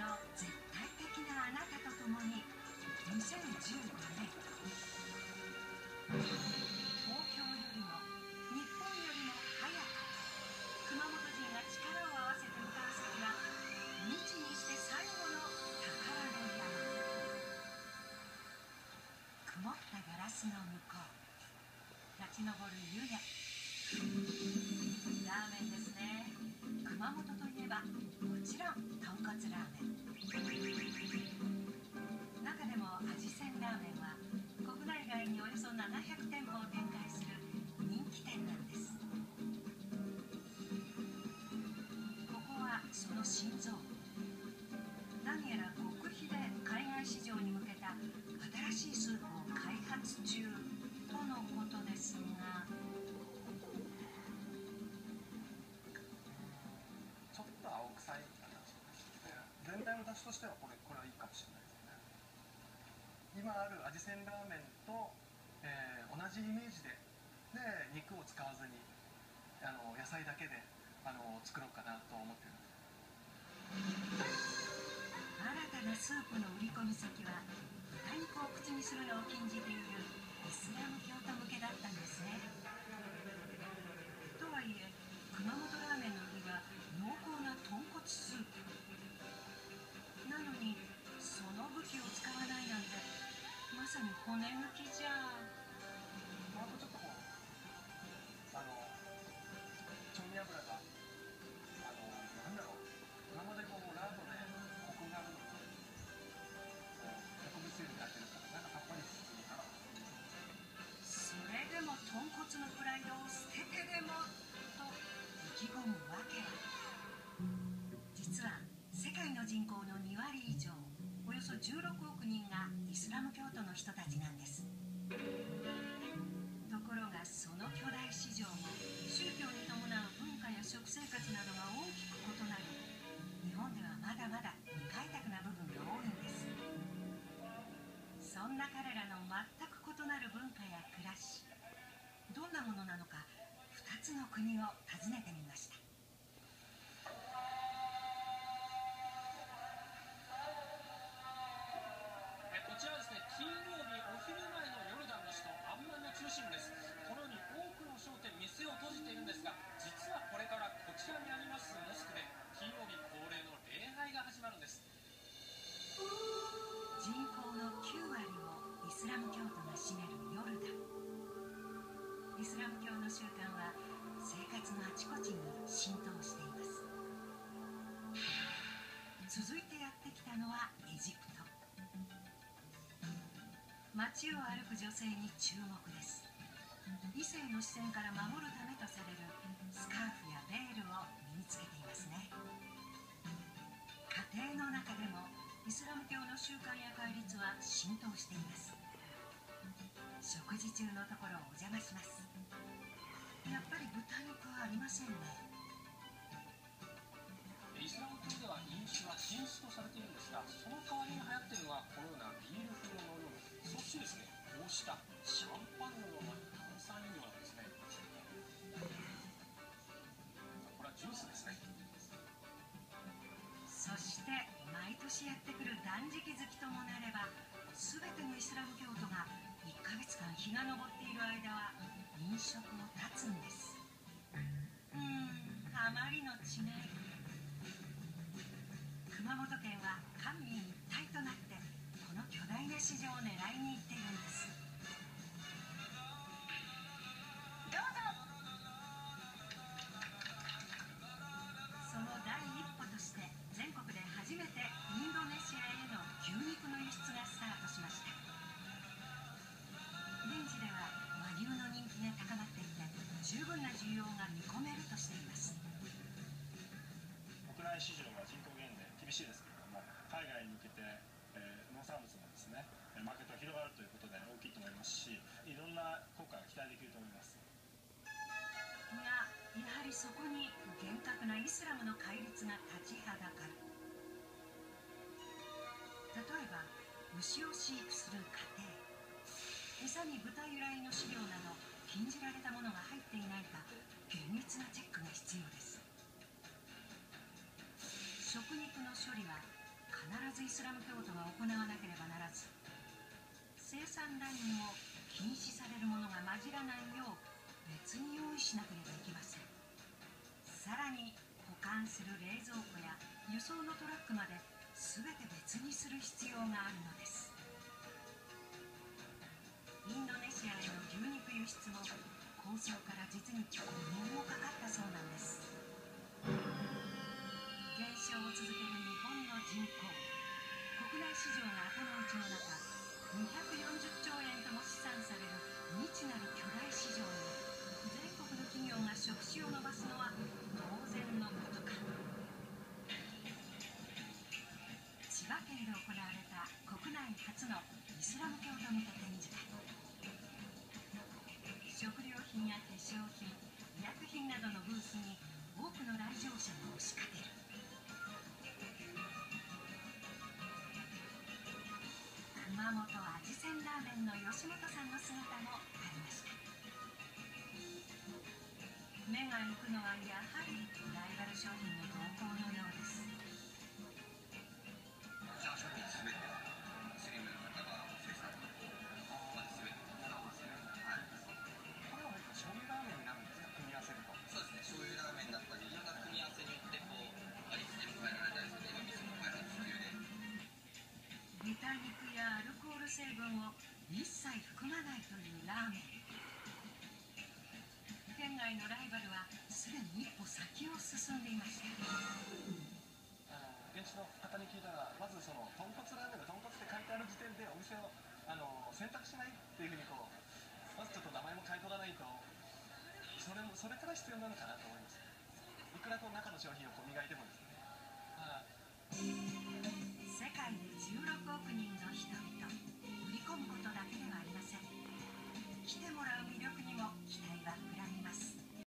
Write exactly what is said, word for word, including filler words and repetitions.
の絶対的なあなたと共ににせんじゅうごねん、東京よりも日本よりも早く熊本人が力を合わせて向かう先は未知にして最後の宝の山。曇ったガラスの向こう立ち上る湯気。ラーメンですね。熊本といえばもちろん豚骨ラーメン。中でも味仙ラーメンは国内外におよそななひゃくてんぽを展開する人気店なんです。ここはその心臓。何やら極秘で海外市場に向けた新しいスープを開発中とのことですが、 ちょっと青臭い形で、全体の出汁としてはこれこれはいいかもしれないですね。今ある味仙ラーメンと、えー、同じイメージでで肉を使わずにあの野菜だけであの作ろうかなと思っています。 新たなスープの売り込み先は豚肉を口にするのを禁じているイスラム教徒向けだったんですね。とはいえ熊本ラーメンの売りは濃厚な豚骨スープなのに、その武器を使わないなんてまさに骨抜きじゃ。 あとちょっとこうあの調味油があのなんだろう、今までこうラードでコクがあるのと特別になってるからなんかさっぱりするかな。 それでも豚骨のプライドを捨ててでもと意気込むわけは、実は世界の人口のにわり以上、およそじゅうろくおくにんがイスラム教徒の人たちなんです。ところがその巨大市場も宗教に伴う文化や食生活などが大きく異なり、日本ではまだまだ未開拓な部分が多いんです。そんな彼らの全く異なる文化や暮らし、どんなものなのかふたつの国を訪ねてみました。 こちらはですね、金曜日お昼前のヨルダンの首都アンマンの中心部です。このように多くの商店、店を閉じているんですが、実はこれからこちらにありますモスクで金曜日恒例の礼拝が始まるんです。 人口のきゅうわりをイスラム教徒が占めるヨルダン。イスラム教の習慣は生活のあちこちに浸透しています。続いてやってきたのはエジプト。街を歩く女性に注目です。異性の視線から守るためとされるスカーフやベールを身につけていますね。家庭の中でもイスラム教の習慣や戒律は浸透しています。食事中のところをお邪魔します。やっぱり豚肉はありませんね。 イスラム教では飲酒は禁止とされているんですが、その代わりに流行っているのはこのようなビール風の飲み物、そしてですね、こうしたシャンパンのような炭酸飲料なんですね。これはジュースですね。 そして毎年やってくる断食月ともなれば、全てのイスラム教徒がいっかげつかん日が昇っている間は飲食を断つんです。うーん、あまりの違い。熊本県は官民一体となってこの巨大な市場を狙いに行っているんです。どうぞ。その第一歩として全国で初めてインドネシアへの牛肉の輸出がスタートしました。現地では和牛の人気が高まっていて、十分な需要が見込めるとしています。 国内市場は人口減で厳しいですけれども、海外に向けて、えー、農産物のですねマーケットが広がるということで大きいと思いますし、いろんな効果が期待できると思います。 が、やはりそこに厳格なイスラムの戒律が立ちはだかる。例えば牛を飼育する家庭、餌に豚由来の飼料など禁じられたものが入っていないか厳密なチェックが必要です。食肉の処理は必ずイスラム教徒が行わなければならず、生産ラインも禁止されるものが混じらないよう別に用意しなければいけません。さらに保管する冷蔵庫や輸送のトラックまで全て別にする必要があるのです。インドネシアへの牛肉輸出も構想から実にごねんもかかったそうなんです。減少を続ける日本の人口、国内市場が頭打ちの中、にひゃくよんじゅっちょうえんとも試算される未知なる巨大市場に全国の企業が触手を伸ばすのは当然のことか。千葉県で行われた国内初のイスラム教徒向け展示会。食料品や化粧品、医薬品などのブースに多くの来場者が押しかける。熊本味仙ラーメンの吉本さんの姿もありました。目が行くのはやはりライバル商品の投稿のようです。 こちらの商品すべてはスリムの方が生産のまですべて使うんですね。はい。 これは醤油ラーメンになるんですか、組み合わせると。 そうですね、醤油ラーメンだったりいろんな組み合わせによってこう味付けも変えられたりするので、味噌も開発中で。 豚肉やアルコール成分を一切含まないというラーメン。県外のライバルはすでに一歩先を進んでいました。 あの現地の方に聞いたら、まずその豚骨ラーメンが豚骨って書いてある時点でお店をあの選択しないっていうふうにこう、まずちょっと名前も変えとかないと、それもそれから必要なのかなと思います。いくらこう中の商品をこう磨いてもですね。